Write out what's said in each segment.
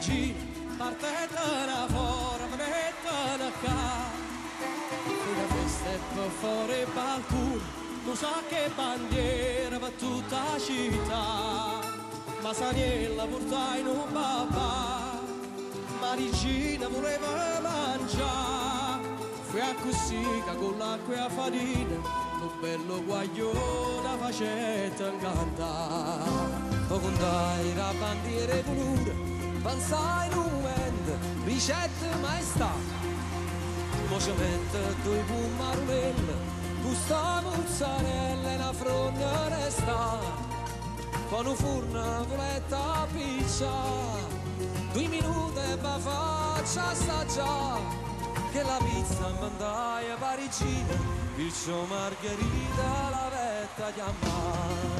Parigina, partetene fuori, venetene qua. Una festa e per fuori il balcone, tu sa che bandiera per tutta la città. Ma Saniella portai in un papà, Marigina voleva mangiare. Fui a Cussica con l'acqua e la farina, lo bello guaglione facetta incantare. O condai la bandiera e colore, pensai in un momento, ricette maestà. Mo ci mette due pumarulelle, questa mozzarella e una frogna resta. Poi un forno voletta pizza, 2 minuti e va faccia assaggiare, che la pizza mandai a Parigina, il suo margherita la vetta chiamare.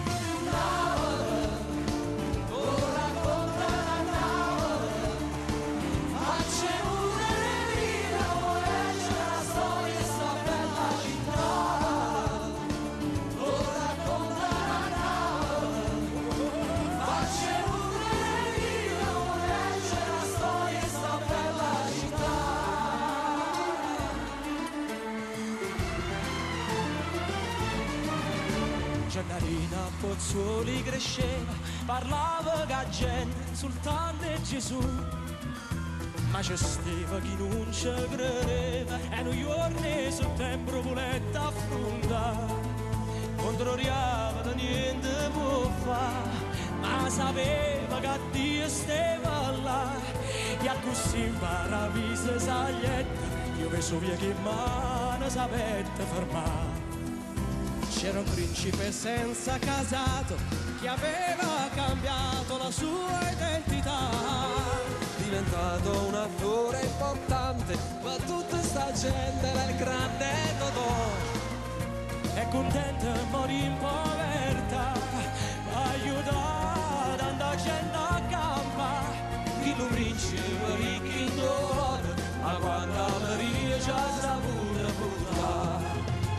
Gennarina a Pozzuoli cresceva, parlava che la gente soltanto e Gesù. Ma c'è stava chi non ci credeva e noi giorni di settembre voletta affrontare. Controriava da niente può fare, ma sapeva che Dio stava là. E a così impara a visa saglietta, io penso via che mano sapete fermare. C'era un principe senza casato che aveva cambiato la sua identità, Diventato un attore importante, ma tutta sta gente era il grande Totò. è contento e morì in povertà, aiuta tanta gente a campare. Chi lo principe ricchi in dolore, ma quando Maria ci ha saputo portare.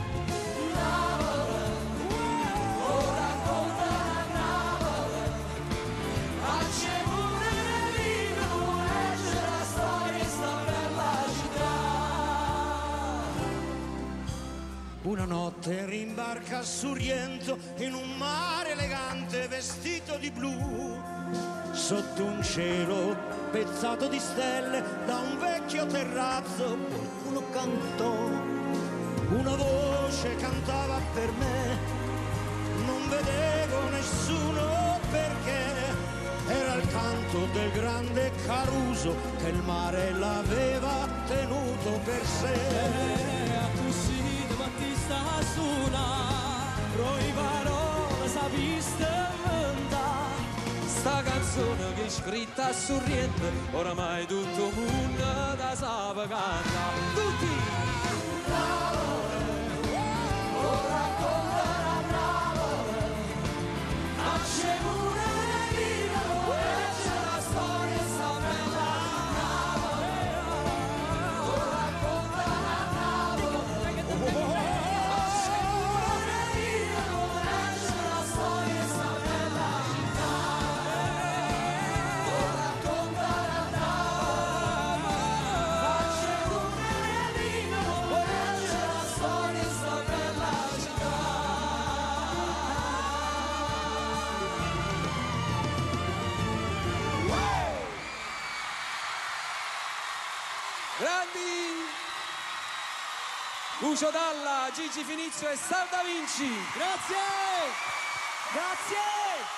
Una notte rimbarca a Sorrento in un mare elegante vestito di blu, sotto un cielo pezzato di stelle. Da un vecchio terrazzo qualcuno cantò, una voce cantava per me, non vedevo nessuno perché era il canto del grande Caruso che il mare l'aveva tenuto per sé. Sta suona, roi parole sapiste inventare. Sta canzone che è scritta a Sorrento, oramai tutto il mondo da sape canta. Tutti! Grandi! Lucio Dalla, Gigi Finizio e Sal Da Vinci. Grazie! Grazie!